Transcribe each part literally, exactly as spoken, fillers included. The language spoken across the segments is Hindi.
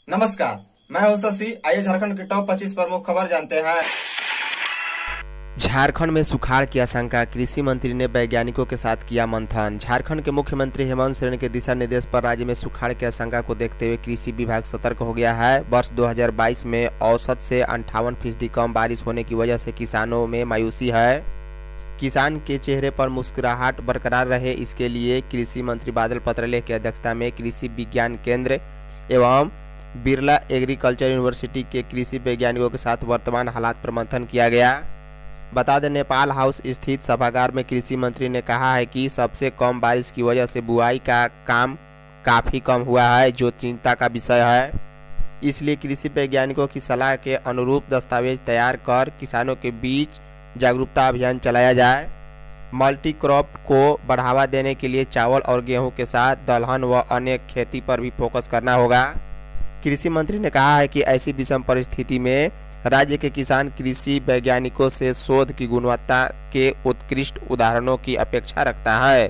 नमस्कार, मैं हूं शशि। आइए झारखंड की टॉप पच्चीस प्रमुख खबर जानते हैं। झारखंड में सुखाड़ की आशंका, कृषि मंत्री ने वैज्ञानिकों के साथ किया मंथन। झारखंड के मुख्यमंत्री हेमंत सोरेन के दिशा निर्देश पर राज्य में सुखाड़ की आशंका को देखते हुए कृषि विभाग सतर्क हो गया है। वर्ष दो हज़ार बाईस में औसत से अंठावन फीसदी कम बारिश होने की वजह से किसानों में मायूसी है। किसान के चेहरे पर मुस्कुराहट बरकरार रहे, इसके लिए कृषि मंत्री बादल पत्रलेख की अध्यक्षता में कृषि विज्ञान केंद्र एवं बिरला एग्रीकल्चर यूनिवर्सिटी के कृषि वैज्ञानिकों के साथ वर्तमान हालात पर मंथन किया गया। बता दें, नेपाल हाउस स्थित सभागार में कृषि मंत्री ने कहा है कि सबसे कम बारिश की वजह से बुआई का काम काफ़ी कम हुआ है, जो चिंता का विषय है। इसलिए कृषि वैज्ञानिकों की सलाह के अनुरूप दस्तावेज तैयार कर किसानों के बीच जागरूकता अभियान चलाया जाए। मल्टी क्रॉप को बढ़ावा देने के लिए चावल और गेहूं के साथ दलहन व अन्य खेती पर भी फोकस करना होगा। कृषि मंत्री ने कहा है कि ऐसी विषम परिस्थिति में राज्य के किसान कृषि वैज्ञानिकों से शोध की गुणवत्ता के उत्कृष्ट उदाहरणों की अपेक्षा रखता है।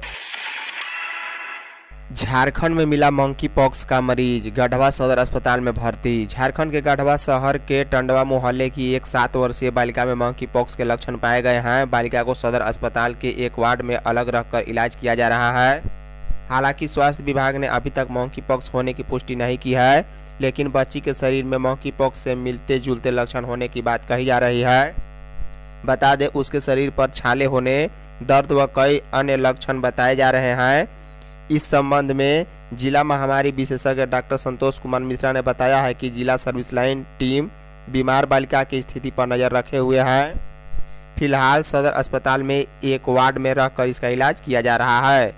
झारखंड में मिला मंकी पॉक्स का मरीज, गढ़वा सदर अस्पताल में भर्ती। झारखंड के गढ़वा शहर के टंडवा मोहल्ले की एक सात वर्षीय बालिका में मंकी पॉक्स के लक्षण पाए गए हैं। बालिका को सदर अस्पताल के एक वार्ड में अलग रखकर इलाज किया जा रहा है। हालांकि स्वास्थ्य विभाग ने अभी तक मंकी पॉक्स होने की पुष्टि नहीं की है, लेकिन बच्ची के शरीर में मंकी पॉक्स से मिलते जुलते लक्षण होने की बात कही जा रही है। बता दें, उसके शरीर पर छाले होने, दर्द व कई अन्य लक्षण बताए जा रहे हैं। इस संबंध में जिला महामारी विशेषज्ञ डॉक्टर संतोष कुमार मिश्रा ने बताया है कि जिला सर्विस लाइन टीम बीमार बालिका की स्थिति पर नजर रखे हुए है। फिलहाल सदर अस्पताल में एक वार्ड में रहकर इसका इलाज किया जा रहा है।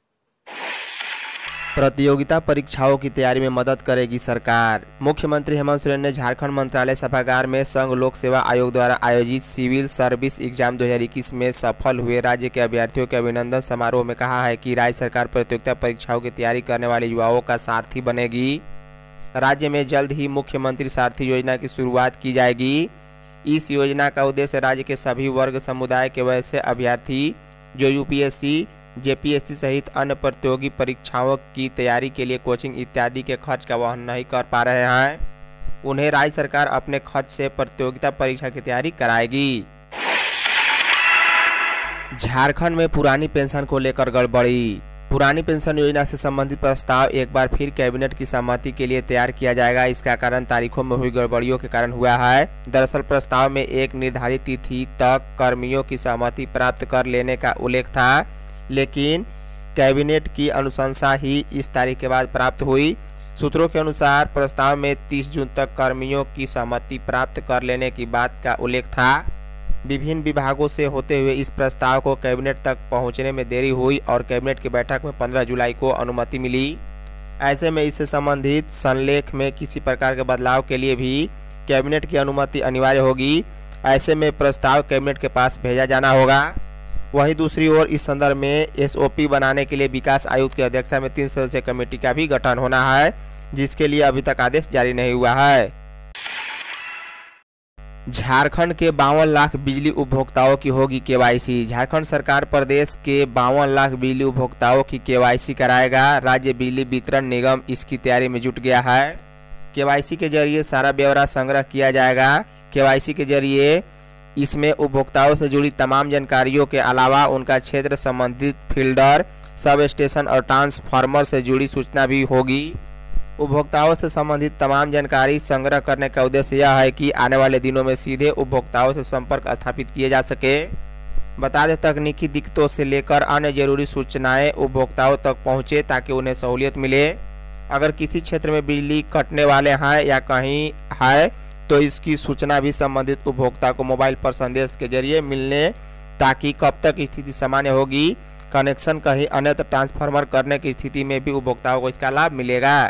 प्रतियोगिता परीक्षाओं की तैयारी में मदद करेगी सरकार। मुख्यमंत्री हेमंत सोरेन ने झारखंड मंत्रालय सभागार में संघ लोक सेवा आयोग द्वारा आयोजित सिविल सर्विस एग्जाम दो हज़ार इक्कीस में सफल हुए राज्य के अभ्यर्थियों के अभिनंदन समारोह में कहा है कि राज्य सरकार प्रतियोगिता परीक्षाओं की तैयारी करने वाले युवाओं का सारथी बनेगी। राज्य में जल्द ही मुख्यमंत्री सारथी योजना की शुरुआत की जाएगी। इस योजना का उद्देश्य राज्य के सभी वर्ग समुदाय के वैसे अभ्यर्थी जो यूपीएससी, जेपीएससी सहित अन्य प्रतियोगी परीक्षाओं की तैयारी के लिए कोचिंग इत्यादि के खर्च का वहन नहीं कर पा रहे हैं, उन्हें राज्य सरकार अपने खर्च से प्रतियोगिता परीक्षा की तैयारी कराएगी। झारखंड में पुरानी पेंशन को लेकर गड़बड़ी। पुरानी पेंशन योजना से संबंधित प्रस्ताव एक बार फिर कैबिनेट की सहमति के लिए तैयार किया जाएगा। इसका कारण तारीखों में हुई गड़बड़ियों के कारण हुआ है। दरअसल प्रस्ताव में एक निर्धारित तिथि तक कर्मियों की सहमति प्राप्त कर लेने का उल्लेख था, लेकिन कैबिनेट की अनुशंसा ही इस तारीख के बाद प्राप्त हुई। सूत्रों के अनुसार प्रस्ताव में तीस जून तक कर्मियों की सहमति प्राप्त कर लेने की बात का उल्लेख था। विभिन्न विभागों से होते हुए इस प्रस्ताव को कैबिनेट तक पहुंचने में देरी हुई और कैबिनेट की बैठक में पंद्रह जुलाई को अनुमति मिली। ऐसे में इससे संबंधित संलेख में किसी प्रकार के बदलाव के लिए भी कैबिनेट की अनुमति अनिवार्य होगी। ऐसे में प्रस्ताव कैबिनेट के पास भेजा जाना होगा। वहीं दूसरी ओर इस संदर्भ में एसओपी बनाने के लिए विकास आयुक्त की अध्यक्षता में तीन सदस्यीय कमेटी का भी गठन होना है, जिसके लिए अभी तक आदेश जारी नहीं हुआ है। झारखंड के बावन लाख बिजली उपभोक्ताओं की होगी केवाईसी। झारखंड सरकार प्रदेश के बावन लाख बिजली उपभोक्ताओं की केवाईसी कराएगा। राज्य बिजली वितरण निगम इसकी तैयारी में जुट गया है। केवाईसी के जरिए सारा ब्यौरा संग्रह किया जाएगा। केवाईसी के जरिए इसमें उपभोक्ताओं से जुड़ी तमाम जानकारियों के अलावा उनका क्षेत्र संबंधित फील्डर, सब स्टेशन और ट्रांसफार्मर से जुड़ी सूचना भी होगी। उपभोक्ताओं से संबंधित तमाम जानकारी संग्रह करने का उद्देश्य यह है कि आने वाले दिनों में सीधे उपभोक्ताओं से संपर्क स्थापित किए जा सके। बता दें, तकनीकी दिक्कतों से लेकर अन्य जरूरी सूचनाएं उपभोक्ताओं तक पहुंचे ताकि उन्हें सहूलियत मिले। अगर किसी क्षेत्र में बिजली कटने वाले हैं या कहीं है तो इसकी सूचना भी संबंधित उपभोक्ता को मोबाइल पर संदेश के जरिए मिलने, ताकि कब तक स्थिति सामान्य होगी, कनेक्शन कहीं अन्यत्र ट्रांसफार्मर करने की स्थिति में भी उपभोक्ताओं को इसका लाभ मिलेगा।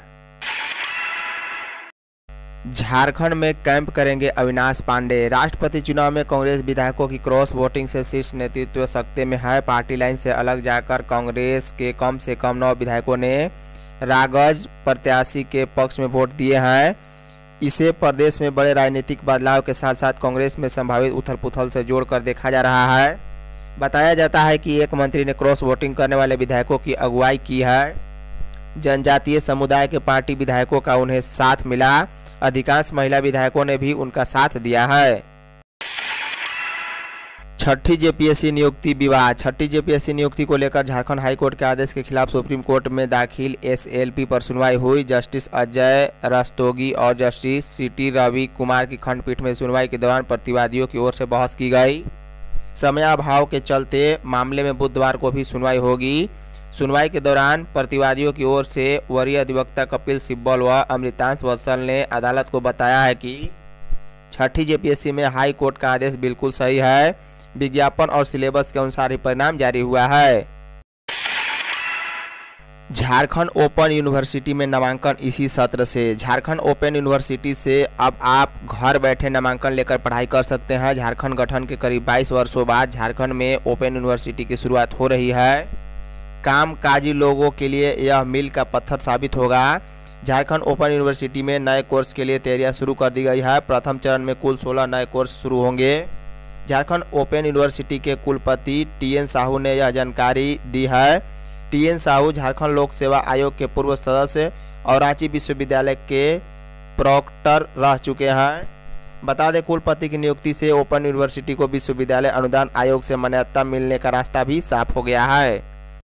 झारखंड में कैंप करेंगे अविनाश पांडे। राष्ट्रपति चुनाव में कांग्रेस विधायकों की क्रॉस वोटिंग से शीर्ष नेतृत्व सकते में है। पार्टी लाइन से अलग जाकर कांग्रेस के कम से कम नौ विधायकों ने रागज प्रत्याशी के पक्ष में वोट दिए हैं। इसे प्रदेश में बड़े राजनीतिक बदलाव के साथ साथ कांग्रेस में संभावित उथल पुथल से जोड़कर देखा जा रहा है। बताया जाता है कि एक मंत्री ने क्रॉस वोटिंग करने वाले विधायकों की अगुवाई की है। जनजातीय समुदाय के पार्टी विधायकों का उन्हें साथ मिला। अधिकांश महिला विधायकों ने भी उनका साथ दिया है। छठी जेपीएससी नियुक्ति विवाद। छठी जेपीएससी नियुक्ति को लेकर झारखंड हाईकोर्ट के आदेश के खिलाफ सुप्रीम कोर्ट में दाखिल एसएलपी पर सुनवाई हुई। जस्टिस अजय रस्तोगी और जस्टिस सीटी रवि कुमार की खंडपीठ में सुनवाई के दौरान प्रतिवादियों की ओर से बहस की गई। समयाभाव के चलते मामले में बुधवार को भी सुनवाई होगी। सुनवाई के दौरान प्रतिवादियों की ओर से वरीय अधिवक्ता कपिल सिब्बल व अमृतांश वत्सल ने अदालत को बताया है कि छठी जेपीएससी में हाई कोर्ट का आदेश बिल्कुल सही है। विज्ञापन और सिलेबस के अनुसार ही परिणाम जारी हुआ है। झारखंड ओपन यूनिवर्सिटी में नामांकन इसी सत्र से। झारखंड ओपन यूनिवर्सिटी से अब आप घर बैठे नामांकन लेकर पढ़ाई कर सकते हैं। झारखंड गठन के करीब बाईस वर्षों बाद झारखंड में ओपन यूनिवर्सिटी की शुरुआत हो रही है। कामकाजी लोगों के लिए यह मील का पत्थर साबित होगा। झारखंड ओपन यूनिवर्सिटी में नए कोर्स के लिए तैयारियां शुरू कर दी गई है। प्रथम चरण में कुल सोलह नए कोर्स शुरू होंगे। झारखंड ओपन यूनिवर्सिटी के कुलपति टी एन साहू ने यह जानकारी दी है। टी एन साहू झारखंड लोक सेवा आयोग के पूर्व सदस्य और रांची विश्वविद्यालय के प्रॉक्टर रह चुके हैं। बता दें, कुलपति की नियुक्ति से ओपन यूनिवर्सिटी को विश्वविद्यालय अनुदान आयोग से मान्यता मिलने का रास्ता भी साफ हो गया है।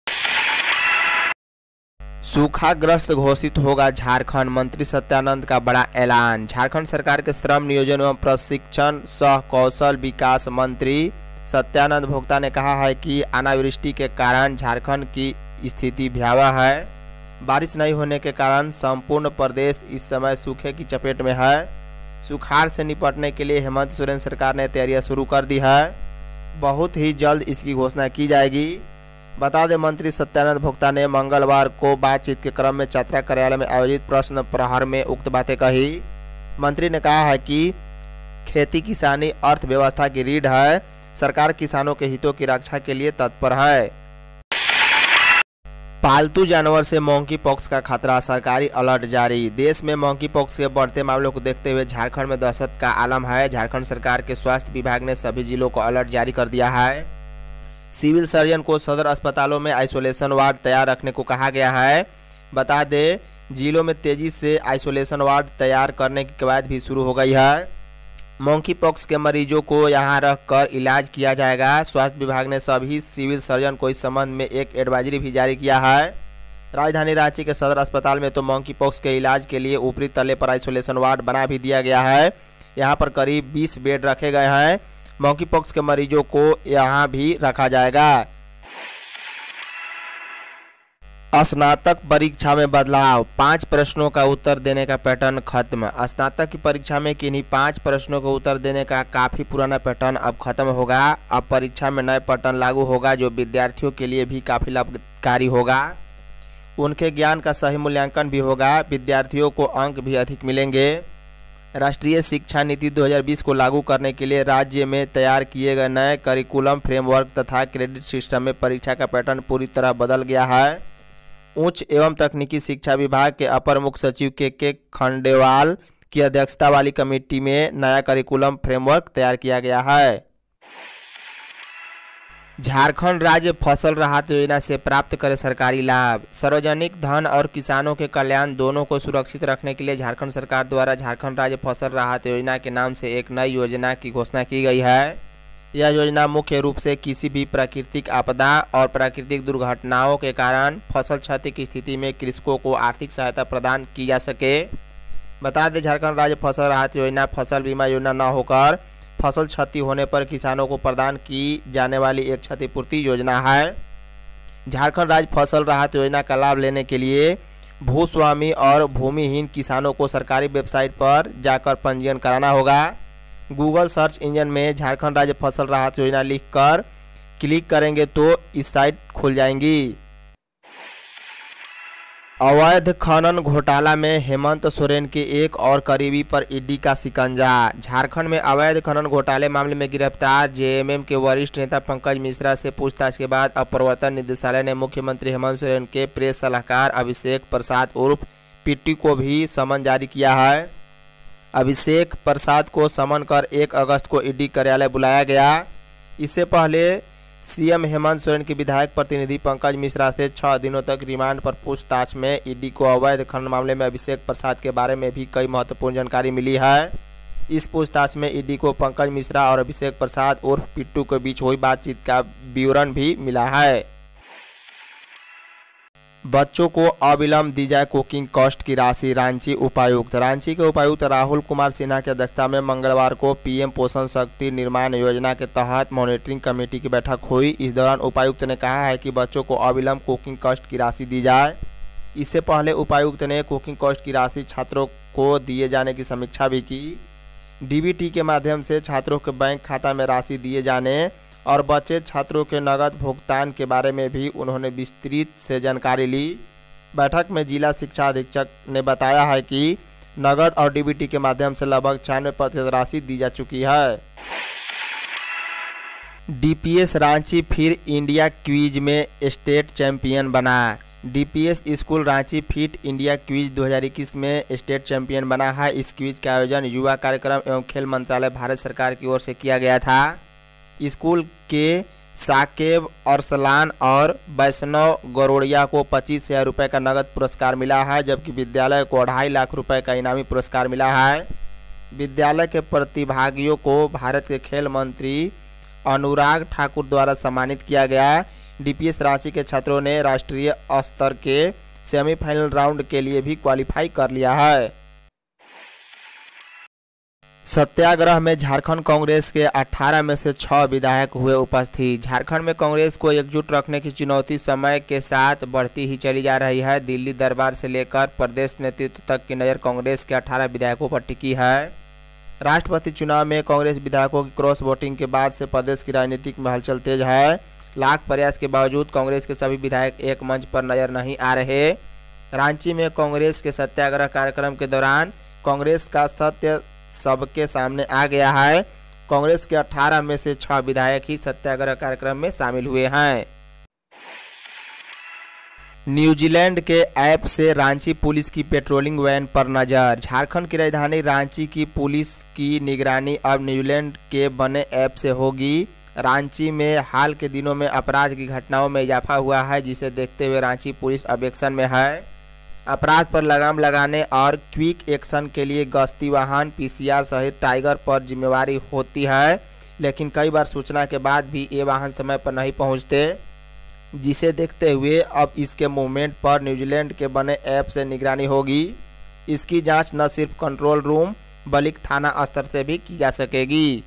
सूखाग्रस्त घोषित होगा झारखंड। मंत्री सत्यानंद का बड़ा ऐलान। झारखंड सरकार के श्रम नियोजन एवं प्रशिक्षण सह कौशल विकास मंत्री सत्यानंद भोक्ता ने कहा है कि अनावृष्टि के कारण झारखंड की स्थिति भयावह है। बारिश नहीं होने के कारण संपूर्ण प्रदेश इस समय सूखे की चपेट में है। सुखाड़ से निपटने के लिए हेमंत सोरेन सरकार ने तैयारियां शुरू कर दी है। बहुत ही जल्द इसकी घोषणा की जाएगी। बता दें, मंत्री सत्यानंद भोक्ता ने मंगलवार को बातचीत के क्रम में चतरा कार्यालय में आयोजित प्रश्न प्रहर में उक्त बातें कही। मंत्री ने कहा है कि खेती किसानी अर्थव्यवस्था की रीढ़ है। सरकार किसानों के हितों की रक्षा के लिए तत्पर है। पालतू जानवर से मंकी पॉक्स का खतरा। सरकारी अलर्ट जारी। देश में मंकी पॉक्स के बढ़ते मामलों को देखते हुए झारखंड में दहशत का आलम है। झारखंड सरकार के स्वास्थ्य विभाग ने सभी जिलों को अलर्ट जारी कर दिया है। सिविल सर्जन को सदर अस्पतालों में आइसोलेशन वार्ड तैयार रखने को कहा गया है। बता दें, जिलों में तेजी से आइसोलेशन वार्ड तैयार करने की कवायद भी शुरू हो गई है। मंकी पॉक्स के मरीजों को यहां रखकर इलाज किया जाएगा। स्वास्थ्य विभाग ने सभी सिविल सर्जन को इस संबंध में एक एडवाइजरी भी जारी किया है। राजधानी रांची के सदर अस्पताल में तो मंकी पॉक्स के इलाज के लिए ऊपरी तले पर आइसोलेशन वार्ड बना भी दिया गया है। यहाँ पर करीब बीस बेड रखे गए हैं। मंकी पॉक्स के मरीजों को यहां भी रखा जाएगा। स्नातक परीक्षा में बदलाव। पांच प्रश्नों का उत्तर देने का पैटर्न खत्म। स्नातक की परीक्षा में किन्हीं पांच प्रश्नों का उत्तर देने का काफी पुराना पैटर्न अब खत्म होगा। अब परीक्षा में नए पैटर्न लागू होगा जो विद्यार्थियों के लिए भी काफी लाभकारी होगा। उनके ज्ञान का सही मूल्यांकन भी होगा। विद्यार्थियों को अंक भी अधिक मिलेंगे। राष्ट्रीय शिक्षा नीति दो हज़ार बीस को लागू करने के लिए राज्य में तैयार किए गए नए करिकुलम फ्रेमवर्क तथा क्रेडिट सिस्टम में परीक्षा का पैटर्न पूरी तरह बदल गया है। उच्च एवं तकनीकी शिक्षा विभाग के अपर मुख्य सचिव के के खंडेवाल की अध्यक्षता वाली कमेटी में नया करिकुलम फ्रेमवर्क तैयार किया गया है। झारखंड राज्य फसल राहत योजना से प्राप्त करे सरकारी लाभ। सार्वजनिक धन और किसानों के कल्याण दोनों को सुरक्षित रखने के लिए झारखंड सरकार द्वारा झारखंड राज्य फसल राहत योजना के नाम से एक नई योजना की घोषणा की गई है। यह योजना मुख्य रूप से किसी भी प्राकृतिक आपदा और प्राकृतिक दुर्घटनाओं के कारण फसल क्षति की स्थिति में कृषकों को आर्थिक सहायता प्रदान की जा सके। बता दें, झारखंड राज्य फसल राहत योजना फसल बीमा योजना न होकर फसल क्षति होने पर किसानों को प्रदान की जाने वाली एक क्षतिपूर्ति योजना है। झारखंड राज्य फसल राहत योजना का लाभ लेने के लिए भूस्वामी और भूमिहीन किसानों को सरकारी वेबसाइट पर जाकर पंजीयन कराना होगा। गूगल सर्च इंजन में झारखंड राज्य फसल राहत योजना लिखकर क्लिक करेंगे तो इस साइट खुल जाएंगी। अवैध खनन घोटाला में हेमंत सोरेन के एक और करीबी पर ईडी का शिकंजा। झारखंड में अवैध खनन घोटाले मामले में गिरफ्तार जेएमएम के वरिष्ठ नेता पंकज मिश्रा से पूछताछ के बाद अब प्रवर्तन निदेशालय ने मुख्यमंत्री हेमंत सोरेन के प्रेस सलाहकार अभिषेक प्रसाद उर्फ पिट्टी को भी समन जारी किया है। अभिषेक प्रसाद को समन कर एक अगस्त को ईडी कार्यालय बुलाया गया। इससे पहले सीएम हेमंत सोरेन के विधायक प्रतिनिधि पंकज मिश्रा से छह दिनों तक रिमांड पर पूछताछ में ईडी को अवैध खनन मामले में अभिषेक प्रसाद के बारे में भी कई महत्वपूर्ण जानकारी मिली है। इस पूछताछ में ईडी को पंकज मिश्रा और अभिषेक प्रसाद उर्फ पिट्टू के बीच हुई बातचीत का विवरण भी मिला है। बच्चों को अविलंब दी जाए कुकिंग कॉस्ट की राशि। रांची उपायुक्त रांची के उपायुक्त राहुल कुमार सिन्हा की अध्यक्षता में मंगलवार को पीएम पोषण शक्ति निर्माण योजना के तहत मॉनिटरिंग कमेटी की बैठक हुई। इस दौरान उपायुक्त ने कहा है कि बच्चों को अविलंब कुकिंग कॉस्ट की राशि दी जाए। इससे पहले उपायुक्त ने कुकिंग कॉस्ट की राशि छात्रों को दिए जाने की समीक्षा भी की। डीबीटी के माध्यम से छात्रों के बैंक खाता में राशि दिए जाने और बचे छात्रों के नगद भुगतान के बारे में भी उन्होंने विस्तृत से जानकारी ली। बैठक में जिला शिक्षा अधीक्षक ने बताया है कि नगद और डीबीटी के माध्यम से लगभग छियानवे प्रतिशत राशि दी जा चुकी है। डीपीएस रांची फिर इंडिया क्विज में स्टेट चैंपियन बना। DPS school Ranchi fit India quiz दो हज़ार इक्कीस में स्टेट चैंपियन बना है। इस क्विज का आयोजन युवा कार्यक्रम एवं खेल मंत्रालय भारत सरकार की ओर से किया गया था। स्कूल के साकेब अरसलान और वैष्णव गरोड़िया को पच्चीस हजार रुपये का नगद पुरस्कार मिला है, जबकि विद्यालय को अढ़ाई लाख रुपए का इनामी पुरस्कार मिला है। विद्यालय के प्रतिभागियों को भारत के खेल मंत्री अनुराग ठाकुर द्वारा सम्मानित किया गया। डीपीएस रांची के छात्रों ने राष्ट्रीय स्तर के सेमीफाइनल राउंड के लिए भी क्वालिफाई कर लिया है। सत्याग्रह में झारखंड कांग्रेस के अठारह में से छह विधायक हुए उपस्थित। झारखंड में कांग्रेस को एकजुट रखने की चुनौती समय के साथ बढ़ती ही चली जा रही है। दिल्ली दरबार से लेकर प्रदेश नेतृत्व तक की नज़र कांग्रेस के अठारह विधायकों पर टिकी है। राष्ट्रपति चुनाव में कांग्रेस विधायकों की क्रॉस वोटिंग के बाद से प्रदेश की राजनीतिक में हलचल तेज है। लाख प्रयास के बावजूद कांग्रेस के सभी विधायक एक मंच पर नजर नहीं आ रहे। रांची में कांग्रेस के सत्याग्रह कार्यक्रम के दौरान कांग्रेस का सत्य सबके सामने आ गया है। कांग्रेस के अठारह में से छह विधायक ही सत्याग्रह कार्यक्रम में शामिल हुए हैं। न्यूजीलैंड के ऐप से रांची पुलिस की पेट्रोलिंग वैन पर नजर। झारखंड की राजधानी रांची की पुलिस की निगरानी अब न्यूजीलैंड के बने ऐप से होगी। रांची में हाल के दिनों में अपराध की घटनाओं में इजाफा हुआ है, जिसे देखते हुए रांची पुलिस अब एक्शन में है। अपराध पर लगाम लगाने और क्विक एक्शन के लिए गश्ती वाहन, पीसीआर सहित टाइगर पर जिम्मेवारी होती है, लेकिन कई बार सूचना के बाद भी ये वाहन समय पर नहीं पहुंचते, जिसे देखते हुए अब इसके मूवमेंट पर न्यूजीलैंड के बने ऐप से निगरानी होगी। इसकी जांच न सिर्फ कंट्रोल रूम बल्कि थाना स्तर से भी की जा सकेगी।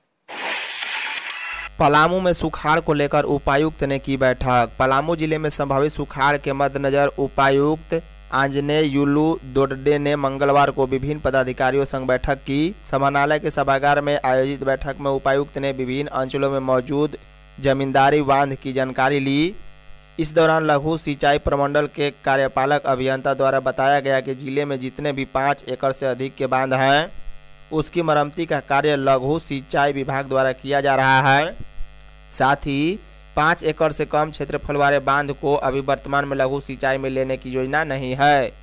पलामू में सुखाड़ को लेकर उपायुक्त ने की बैठक। पलामू जिले में संभावित सुखाड़ के मद्देनजर उपायुक्त आंजनेय युलू दोड्डे ने मंगलवार को विभिन्न पदाधिकारियों संग बैठक की। समाहरणालय के सभागार में आयोजित बैठक में उपायुक्त ने विभिन्न अंचलों में मौजूद जमींदारी बांध की जानकारी ली। इस दौरान लघु सिंचाई प्रमंडल के कार्यपालक अभियंता द्वारा बताया गया कि जिले में जितने भी पाँच एकड़ से अधिक के बांध हैं, उसकी मरम्मती का कार्य लघु सिंचाई विभाग द्वारा किया जा रहा है। साथ ही पाँच एकड़ से कम क्षेत्रफल वाले बांध को अभी वर्तमान में लघु सिंचाई में लेने की योजना नहीं है।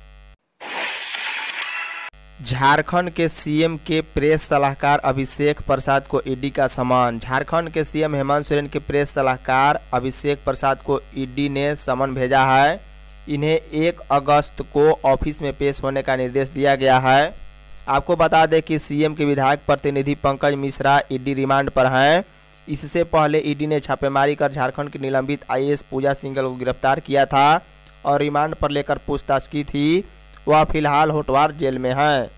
झारखंड के सीएम के प्रेस सलाहकार अभिषेक प्रसाद को ईडी का समन। झारखंड के सीएम हेमंत सोरेन के प्रेस सलाहकार अभिषेक प्रसाद को ईडी ने समन भेजा है। इन्हें एक अगस्त को ऑफिस में पेश होने का निर्देश दिया गया है। आपको बता दें कि सीएम के विधायक प्रतिनिधि पंकज मिश्रा ईडी रिमांड पर हैं। इससे पहले ईडी ने छापेमारी कर झारखंड की निलंबित आईएएस पूजा सिंघल को गिरफ्तार किया था और रिमांड पर लेकर पूछताछ की थी। वह फिलहाल होटवार जेल में है।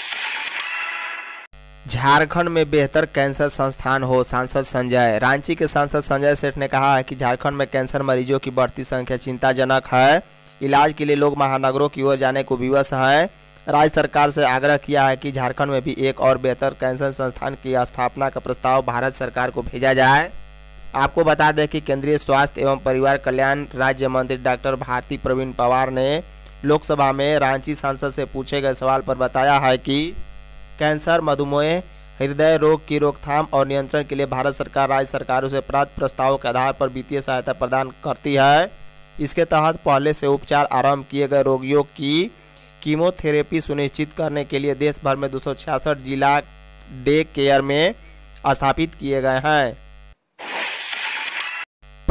झारखंड में बेहतर कैंसर संस्थान हो, सांसद संजय। रांची के सांसद संजय सेठ ने कहा है कि झारखंड में कैंसर मरीजों की बढ़ती संख्या चिंताजनक है। इलाज के लिए लोग महानगरों की ओर जाने को विवश हैं। राज्य सरकार से आग्रह किया है कि झारखंड में भी एक और बेहतर कैंसर संस्थान की स्थापना का प्रस्ताव भारत सरकार को भेजा जाए। आपको बता दें कि केंद्रीय स्वास्थ्य एवं परिवार कल्याण राज्य मंत्री डॉक्टर भारती प्रवीण पवार ने लोकसभा में रांची सांसद से पूछे गए सवाल पर बताया है कि कैंसर, मधुमेह, हृदय रोग की रोकथाम और नियंत्रण के लिए भारत सरकार राज्य सरकारों से प्राप्त प्रस्तावों के आधार पर वित्तीय सहायता प्रदान करती है। इसके तहत पहले से उपचार आरंभ किए गए रोगियों की कीमोथेरेपी सुनिश्चित करने के लिए देश भर में दो सौ छियासठ जिला डे केयर में स्थापित किए गए हैं।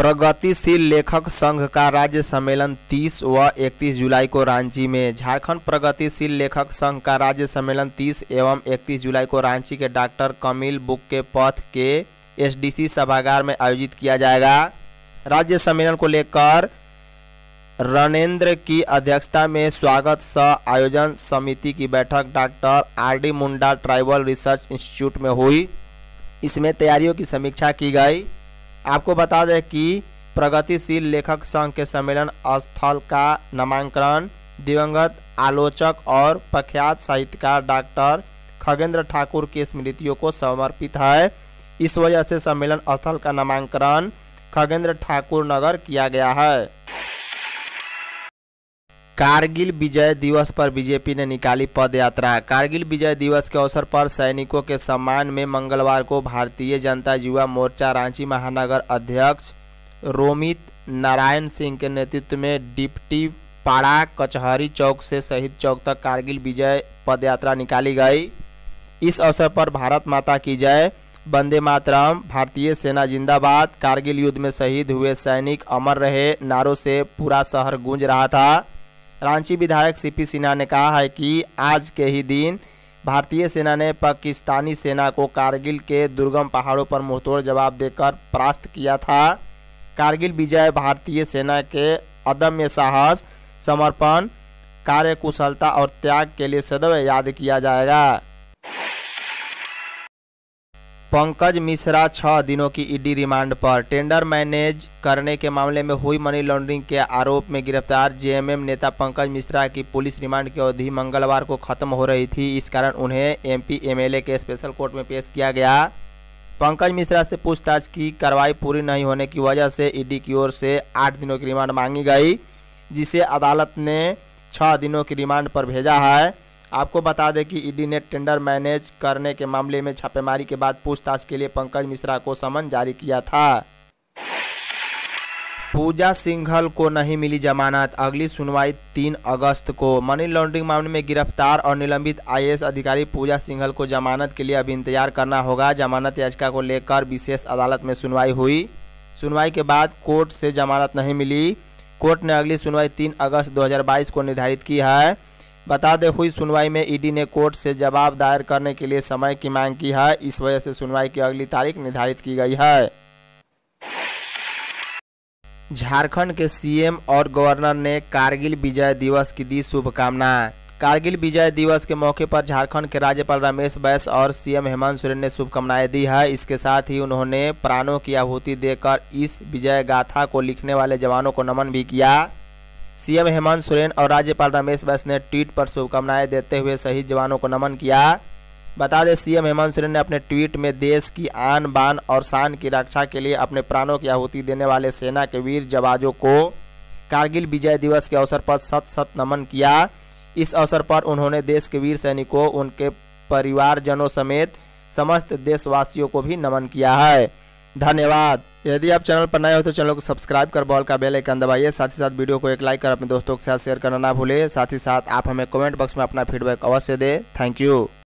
प्रगतिशील लेखक संघ का राज्य सम्मेलन तीस व इकतीस जुलाई को रांची में। झारखंड प्रगतिशील लेखक संघ का राज्य सम्मेलन तीस एवं इकतीस जुलाई को रांची के डॉक्टर कमिल बुक के पथ के एसडीसी सभागार में आयोजित किया जाएगा। राज्य सम्मेलन को लेकर रणेंद्र की अध्यक्षता में स्वागत सह आयोजन समिति की बैठक doctor R D Munda tribal research institute में हुई। इसमें तैयारियों की समीक्षा की गई। आपको बता दें कि प्रगतिशील लेखक संघ के सम्मेलन स्थल का नामांकन दिवंगत आलोचक और प्रख्यात साहित्यकार डॉक्टर खगेंद्र ठाकुर की स्मृतियों को समर्पित है। इस वजह से सम्मेलन स्थल का नामांकन खगेंद्र ठाकुर नगर किया गया है। कारगिल विजय दिवस पर बीजेपी ने निकाली पद यात्रा। कारगिल विजय दिवस के अवसर पर सैनिकों के सम्मान में मंगलवार को भारतीय जनता युवा मोर्चा रांची महानगर अध्यक्ष रोमित नारायण सिंह के नेतृत्व में डिप्टी पाड़ा कचहरी चौक से शहीद चौक तक कारगिल विजय पद यात्रा निकाली गई। इस अवसर पर भारत माता की जय, वंदे मातरम, भारतीय सेना जिंदाबाद, कारगिल युद्ध में शहीद हुए सैनिक अमर रहे नारों से पूरा शहर गूंज रहा था। रांची विधायक सीपी सिन्हा ने कहा है कि आज के ही दिन भारतीय सेना ने पाकिस्तानी सेना को कारगिल के दुर्गम पहाड़ों पर मुंहतोड़ जवाब देकर परास्त किया था। कारगिल विजय भारतीय सेना के अदम्य साहस, समर्पण, कार्यकुशलता और त्याग के लिए सदैव याद किया जाएगा। पंकज मिश्रा छह दिनों की ईडी रिमांड पर। टेंडर मैनेज करने के मामले में हुई मनी लॉन्ड्रिंग के आरोप में गिरफ्तार जेएमएम नेता पंकज मिश्रा की पुलिस रिमांड की अवधि मंगलवार को खत्म हो रही थी। इस कारण उन्हें एमपी एमएलए के स्पेशल कोर्ट में पेश किया गया। पंकज मिश्रा से पूछताछ की कार्रवाई पूरी नहीं होने की वजह से ईडी की ओर से आठ दिनों की रिमांड मांगी गई, जिसे अदालत ने छः दिनों की रिमांड पर भेजा है। आपको बता दें कि ईडी ने टेंडर मैनेज करने के मामले में छापेमारी के बाद पूछताछ के लिए पंकज मिश्रा को समन जारी किया था। पूजा सिंघल को नहीं मिली जमानत, अगली सुनवाई तीन अगस्त को। मनी लॉन्ड्रिंग मामले में गिरफ्तार और निलंबित आईएएस अधिकारी पूजा सिंघल को जमानत के लिए अभी इंतजार करना होगा। जमानत याचिका को लेकर विशेष अदालत में सुनवाई हुई। सुनवाई के बाद कोर्ट से जमानत नहीं मिली। कोर्ट ने अगली सुनवाई तीन अगस्त दो हज़ार बाईस को निर्धारित की है। बता दें, हुई सुनवाई में ईडी ने कोर्ट से जवाब दायर करने के लिए समय की मांग की है। इस वजह से सुनवाई की अगली तारीख निर्धारित की गई है। झारखंड के सीएम और गवर्नर ने कारगिल विजय दिवस की दी शुभकामना। कारगिल विजय दिवस के मौके पर झारखंड के राज्यपाल रमेश बैस और सीएम हेमंत सोरेन ने शुभकामनाएं दी है। इसके साथ ही उन्होंने प्राणों की आहुति देकर इस विजय गाथा को लिखने वाले जवानों को नमन भी किया। सीएम हेमंत सोरेन और राज्यपाल रमेश बैस ने ट्वीट पर शुभकामनाएं देते हुए शहीद जवानों को नमन किया। बता दें, सीएम हेमंत सोरेन ने अपने ट्वीट में देश की आन बान और शान की रक्षा के लिए अपने प्राणों की आहुति देने वाले सेना के वीर जवानों को कारगिल विजय दिवस के अवसर पर शत शत नमन किया। इस अवसर पर उन्होंने देश के वीर सैनिकों, उनके परिवारजनों समेत समस्त देशवासियों को भी नमन किया है। धन्यवाद। यदि आप चैनल पर नए हो तो चैनल को सब्सक्राइब कर बॉल का बेल आइकन दबाइए। साथ ही साथ वीडियो को एक लाइक कर अपने दोस्तों के साथ शेयर करना ना भूलें। साथ ही साथ आप हमें कमेंट बॉक्स में अपना फीडबैक अवश्य दें। Thank you.